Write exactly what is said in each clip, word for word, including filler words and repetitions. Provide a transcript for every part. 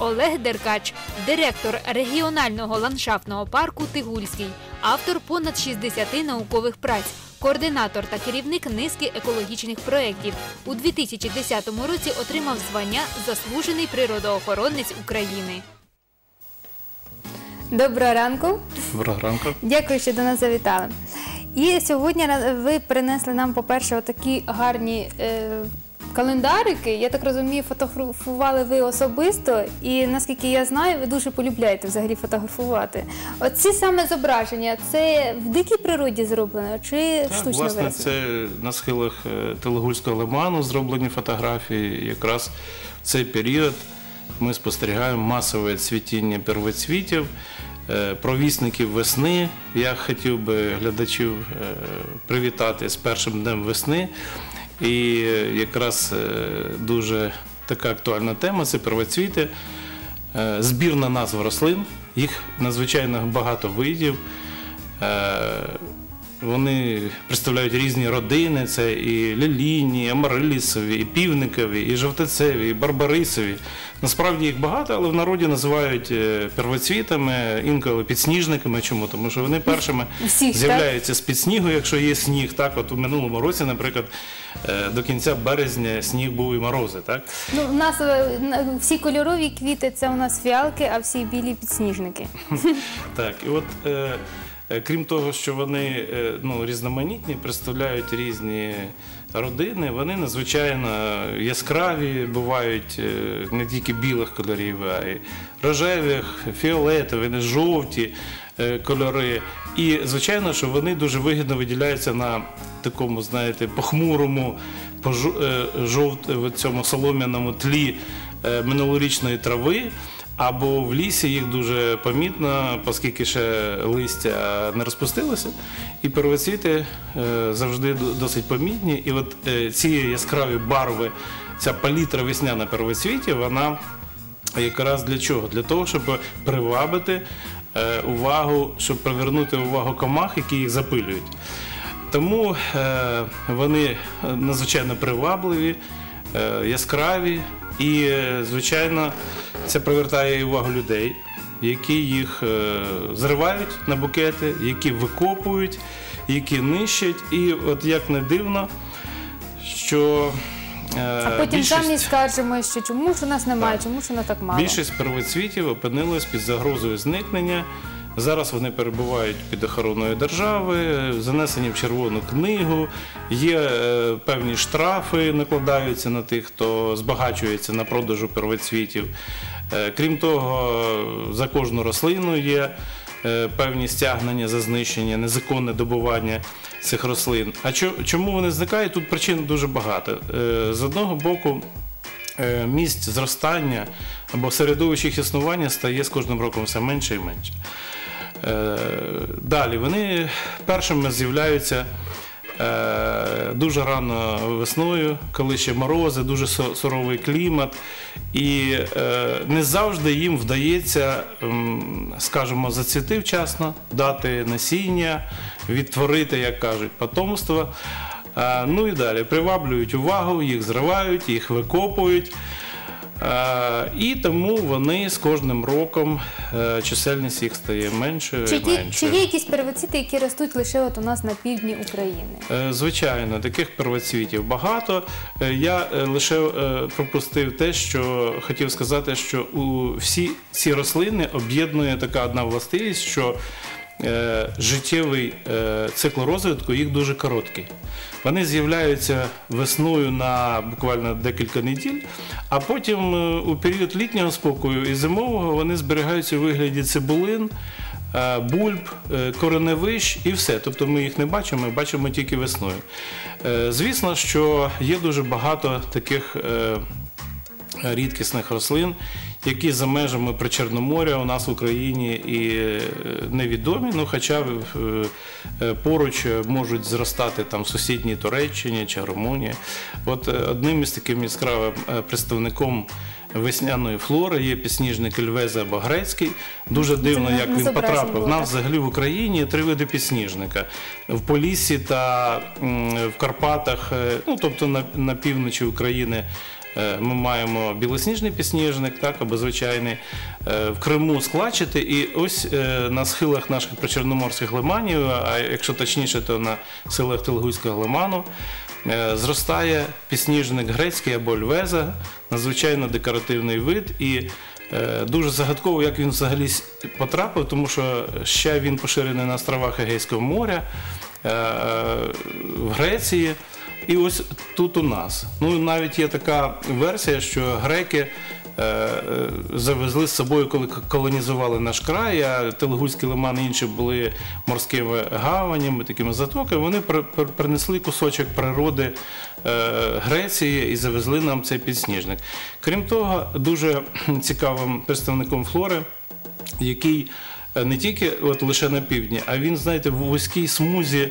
Олег Деркач, директор регіонального ландшафтного парку «Тигульський», автор понад шістдесяти наукових праць, координатор та керівник низки екологічних проєктів. У дві тисячі десятому році отримав звання «Заслужений природоохоронець України». Доброго ранку. Доброго ранку. Дякую, що до нас завітали. І сьогодні ви принесли нам, по-перше, отакі гарні е, календарики. Я так розумію, фотографували ви особисто. І, наскільки я знаю, ви дуже полюбляєте взагалі фотографувати. Оці саме зображення, це в дикій природі зроблено чи так, штучно власне, вирізано? це на схилах Телегульського лиману зроблені фотографії. Якраз в цей період ми спостерігаємо масове цвітіння первоцвітів, провісників весни. Я хотів би глядачів привітати з першим днем весни. І якраз дуже така актуальна тема – це первоцвіти. Збірна назва рослин, їх надзвичайно багато видів. Вони представляють різні родини, це і лілійні, і амарилісові, і півникові, і жовтицеві, і барбарисові. Насправді їх багато, але в народі називають первоцвітами, інколи підсніжниками. Чому? Тому що вони першими з'являються з-під снігу, якщо є сніг. Так, от у минулому році, наприклад, до кінця березня сніг був і морози. Так? Ну, у нас всі кольорові квіти – це у нас фіалки, а всі білі – підсніжники. Так, і от... Крім того, що вони ну, різноманітні, представляють різні родини, вони надзвичайно яскраві, бувають не тільки білих кольорів, а й рожевих, фіолетових, жовті кольори. І, звичайно, що вони дуже вигідно виділяються на такому, знаєте, похмурому, жовтому, цьому солом'яному тлі минулорічної трави. Або в лісі їх дуже помітно, оскільки ще листя не розпустилося, і первоцвіти завжди досить помітні. І от ці яскраві барви, ця палітра весняна первоцвітів, вона якраз для чого? Для того, щоб привабити увагу, щоб привернути увагу комах, які їх запилюють. Тому вони надзвичайно привабливі, яскраві. І, звичайно, це привертає увагу людей, які їх зривають на букети, які викопують, які нищать. І от як не дивно, що А потім більшість... самі скажемо, що чому ж у нас немає, чому ж у нас так мало. Більшість первоцвітів опинилась під загрозою зникнення. Зараз вони перебувають під охороною держави, занесені в Червону книгу, є певні штрафи, накладаються на тих, хто збагачується на продажу первоцвітів. Крім того, за кожну рослину є певні стягнення за знищення, незаконне добування цих рослин. А чому вони зникають? Тут причин дуже багато. З одного боку, місць зростання або середовище їх існування стає з кожним роком все менше і менше. Далі, вони першими з'являються дуже рано весною, коли ще морози, дуже суровий клімат, і не завжди їм вдається, скажімо, зацвісти вчасно, дати насіння, відтворити, як кажуть, потомство. Ну і далі, приваблюють увагу, їх зривають, їх викопують. І тому вони з кожним роком, чисельність їх стає меншою і меншою. Чи є якісь первоцвіти, які ростуть лише от у нас на півдні України? Звичайно, таких первоцвітів багато. Я лише пропустив те, що хотів сказати, що у всі ці рослини об'єднує така одна властивість, що життєвий цикл розвитку їх дуже короткий. Вони з'являються весною на буквально декілька неділь, а потім у період літнього спокою і зимового вони зберігаються у вигляді цибулин, бульб, кореневищ і все. Тобто ми їх не бачимо, ми бачимо тільки весною. Звісно, що є дуже багато таких рідкісних рослин, які за межами Причорномор'я у нас в Україні і невідомі, ну, хоча поруч можуть зростати там в сусідній Туреччині чи Румунії. От одним із таким яскравим представником весняної флори є підсніжник Ельвеза або грецький. Дуже дивно, як він потрапив. У нас взагалі в Україні є три види підсніжника. В Поліссі та в Карпатах, ну, тобто на, на півночі України, ми маємо білосніжний підсніжник, так, або звичайний, в Криму складчатий, і ось на схилах наших причорноморських лиманів, а якщо точніше, то на схилах Телгуйського лиману, зростає підсніжник грецький або львеза, надзвичайно декоративний вид, і дуже загадково, як він взагалі потрапив, тому що ще він поширений на островах Егейського моря, в Греції, і ось тут у нас. Ну, навіть є така версія, що греки завезли з собою, коли колонізували наш край, а Телгуйський лиман і інші були морськими гаванями, такими затоками, вони принесли кусочок природи Греції і завезли нам цей підсніжник. Крім того, дуже цікавим представником флори, який не тільки от лише на півдні, а він, знаєте, в вузькій смузі,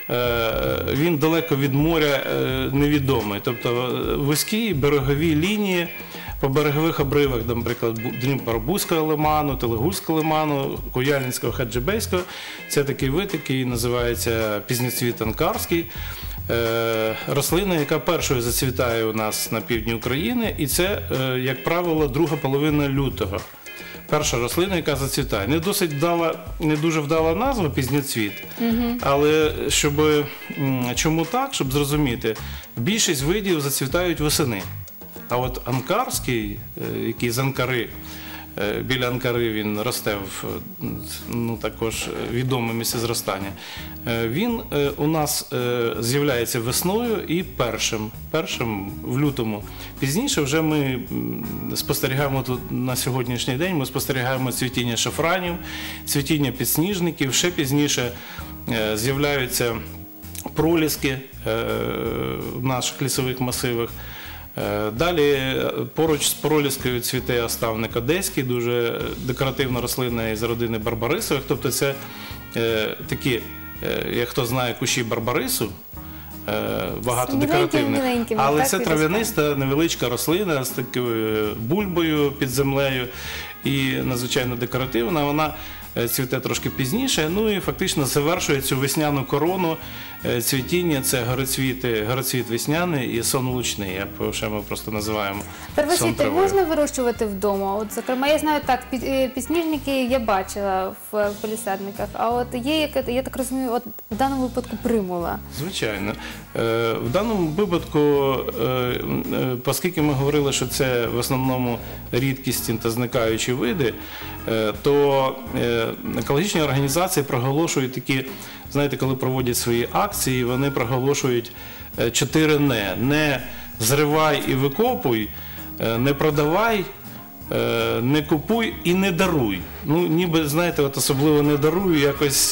він далеко від моря невідомий. Тобто вузькі берегові лінії по берегових обривах, наприклад, Дніпробузького лиману, Телгуйського лиману, Куяльницького, Хаджибейського. Це такий вид, який називається пізньоцвіт анкарський. Рослина, яка першою зацвітає у нас на півдні України, і це, як правило, друга половина лютого. Перша рослина, яка зацвітає. Не досить вдала, не дуже вдала назва пізньоцвіт, угу. Але щоб, чому так, щоб зрозуміти, більшість видів зацвітають восени. А от анкарський, який з Анкари, біля Анкари він росте в, ну, також відоме місце зростання, він у нас з'являється весною і першим, першим в лютому. Пізніше вже ми спостерігаємо тут на сьогоднішній день, ми спостерігаємо цвітіння шафранів, цвітіння підсніжників, ще пізніше з'являються проліски в наших лісових масивах. Далі поруч з проліскою цвіте оставник одеський, дуже декоративна рослина із родини барбарисових. Тобто це е, такі, е, як хто знає, кущі барбарису, е, багато декоративних, але це трав'яниста невеличка рослина з такою бульбою під землею і надзвичайно декоративна. Вона цвіте трошки пізніше, ну і фактично завершує цю весняну корону цвітіння. Це гороцвіти, гороцвіт весняний і сон лучний, як ще ми просто називаємо. Первоцвіти можна вирощувати вдома? От, зокрема, я знаю, так, підсніжники я бачила в полісадниках, а от є, я так розумію, от в даному випадку примула. Звичайно. В даному випадку, оскільки ми говорили, що це в основному рідкісні та зникаючі види, то екологічні організації проголошують такі, знаєте, коли проводять свої акції, вони проголошують чотири «не». Не зривай і викопуй, не продавай, не купуй і не даруй. Ну, ніби, знаєте, от особливо не даруй, якось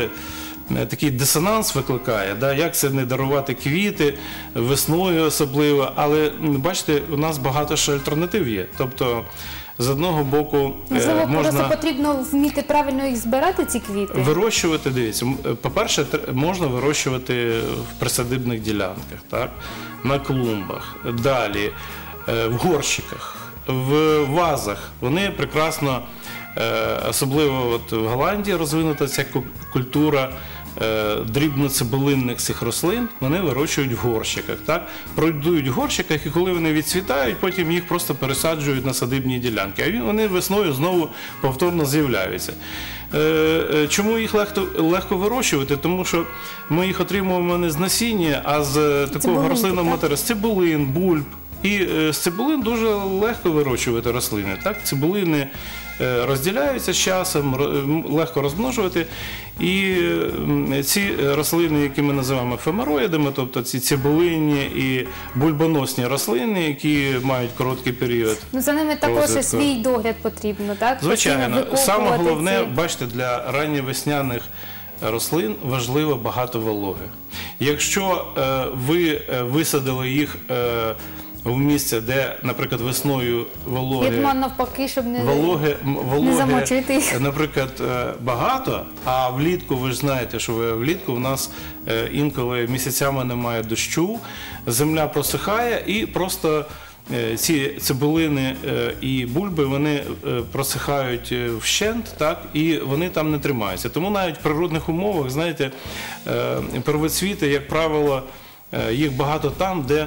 такий дисонанс викликає, да? Як це не дарувати квіти, весною особливо, але, бачите, у нас багато ще альтернатив є. Тобто, з одного боку, можливо, можна... просто потрібно вміти правильно їх збирати, ці квіти? Вирощувати, дивіться, по-перше, можна вирощувати в присадибних ділянках, так? На клумбах, далі, в горщиках, в вазах. Вони прекрасно, особливо от в Голландії розвинута ця культура дрібноцибулинних цих рослин, вони вирощують в горщиках. Так? Пройдуть в горщиках, і коли вони відцвітають, потім їх просто пересаджують на садибні ділянки. А вони весною знову повторно з'являються. Чому їх легко, легко вирощувати? Тому що ми їх отримуємо не з насіння, а з такого рослинного матеріалу, з цибулин, бульб. І з цибулин дуже легко вирощувати рослини. Так? Цибулини розділяються з часом, легко розмножувати. І ці рослини, які ми називаємо ефемероїдами, тобто ці цибулинні і бульбоносні рослини, які мають короткий період. Ну, за ними також і свій догляд потрібно, так? Звичайно. Саме головне, ці... бачите, для ранньовесняних рослин важливо багато вологи. Якщо е, ви висадили їх е, в місце, де, наприклад, весною вологи, думаю, навпаки, щоб не, вологи, вологи, не замочити їх. Наприклад, багато, а влітку, ви ж знаєте, що влітку в нас інколи місяцями немає дощу, земля просихає і просто ці цибулини і бульби, вони просихають вщент, так, і вони там не тримаються. Тому навіть в природних умовах, знаєте, первоцвіти, як правило, їх багато там, де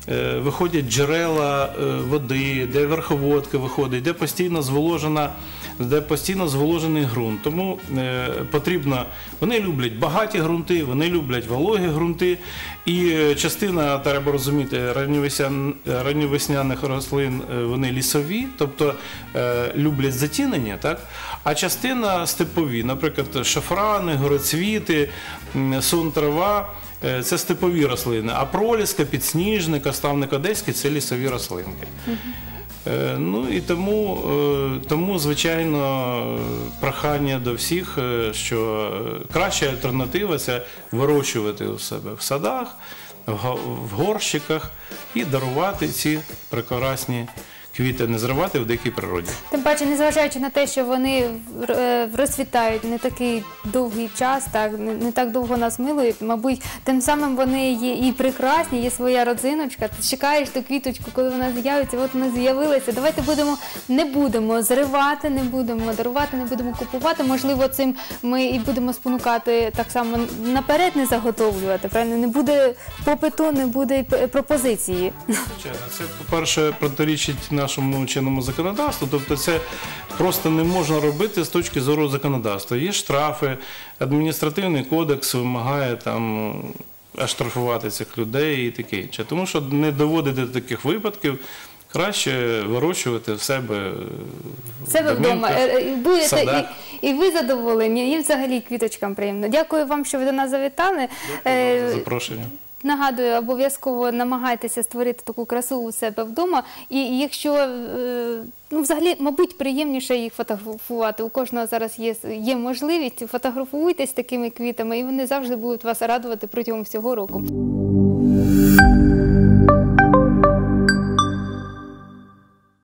е, виходять джерела е, води, де верховодка виходить, де постійно зволожена, де постійно зволожений ґрунт. Тому е, потрібно, вони люблять багаті ґрунти, вони люблять вологі ґрунти. І е, частина, треба розуміти, ранньовеснян- ранньовесняних рослин е, вони лісові, тобто е, люблять затінення, так? А частина степові, наприклад, шафрани, гороцвіти, м, сон трава. Е, Це степові рослини, а проліска, підсніжник, ставник одеський – це лісові рослинки. Е, Ну і тому, е, тому, звичайно, прохання до всіх, е, що краща альтернатива – це вирощувати у себе в садах, в го- в горщиках і дарувати ці прекрасні квіти, не зривати в дикій природі. Тим паче, незважаючи на те, що вони в- е, розцвітають не такий довгий час, так, не, не так довго нас милують, мабуть, тим самим вони є і прекрасні, є своя родзиночка. Ти чекаєш ту квіточку, коли вона з'явиться, от вона з'явилася. Давайте будемо, не будемо зривати, не будемо дарувати, не будемо купувати. Можливо, цим ми і будемо спонукати так само наперед не заготовлювати, правильно? Не буде попиту, не буде і п- пропозиції. Звичайно, це, по-перше, протирічить нашому чинному законодавству, тобто це просто не можна робити з точки зору законодавства. Є штрафи, адміністративний кодекс вимагає там оштрафувати цих людей і таке інше. Тому що не доводити до таких випадків, краще вирощувати в себе в Себе вдома. домівках, Е, е, і будете, садах. і, і ви задоволені, і взагалі квіточкам приємно. Дякую вам, що ви до нас завітали. Е, Запрошення. Нагадую, обов'язково намагайтеся створити таку красу у себе вдома. І якщо, е, ну, взагалі, мабуть, приємніше їх фотографувати. У кожного зараз є, є можливість. Фотографуйтесь такими квітами, і вони завжди будуть вас радувати протягом всього року.